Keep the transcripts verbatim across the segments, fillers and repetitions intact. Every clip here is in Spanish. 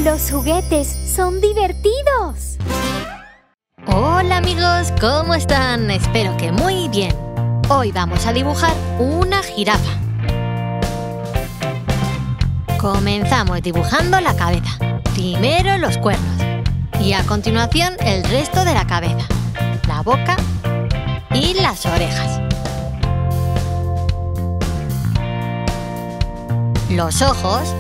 Los juguetes son divertidos. Hola amigos, ¿cómo están? Espero que muy bien. Hoy vamos a dibujar una jirafa. Comenzamos dibujando la cabeza. Primero los cuernos y a continuación el resto de la cabeza, la boca y las orejas. Los ojos,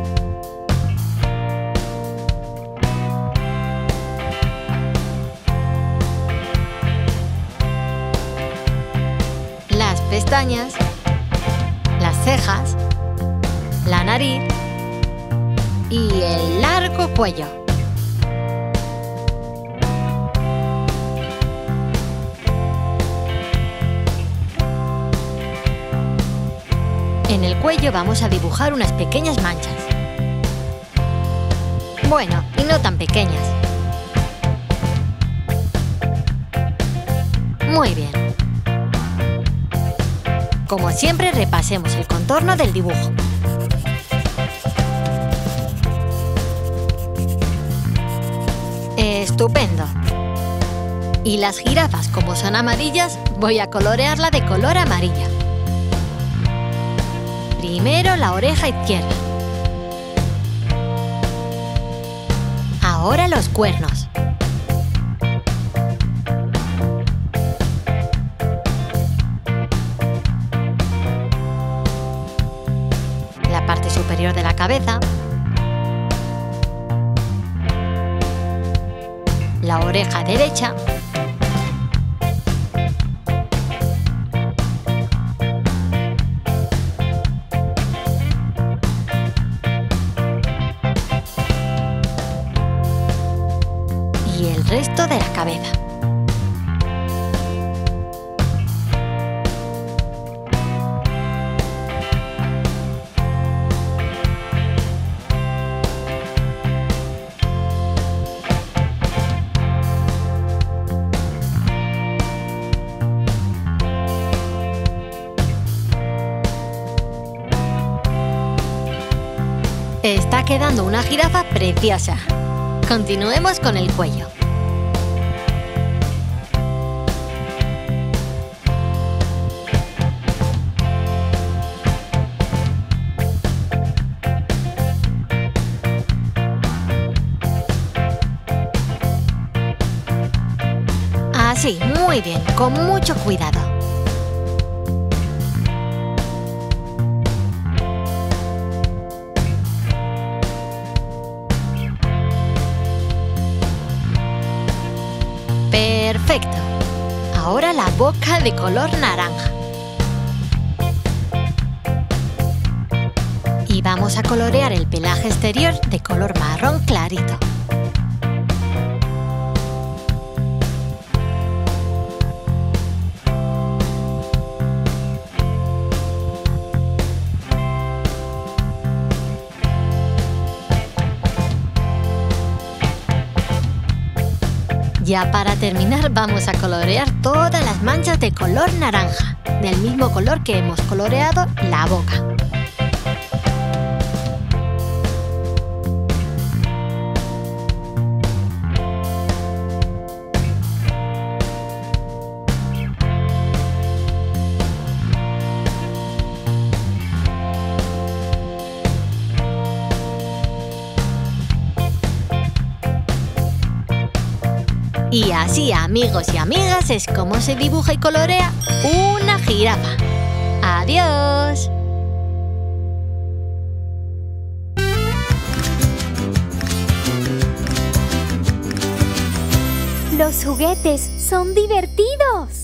las pestañas, las cejas, la nariz y el largo cuello. En el cuello vamos a dibujar unas pequeñas manchas. Bueno, y no tan pequeñas. Muy bien. Como siempre, repasemos el contorno del dibujo. Estupendo. Y las jirafas, como son amarillas, voy a colorearla de color amarilla. Primero la oreja izquierda. Ahora los cuernos. La parte superior de la cabeza. La oreja derecha. Y el resto de la cabeza. Está quedando una jirafa preciosa. Continuemos con el cuello. Así, muy bien, con mucho cuidado. Perfecto. Ahora la boca de color naranja. Y vamos a colorear el pelaje exterior de color marrón clarito. Ya para terminar vamos a colorear todas las manchas de color naranja, del mismo color que hemos coloreado la boca. Y así, amigos y amigas, es como se dibuja y colorea una jirafa. ¡Adiós! Los juguetes son divertidos.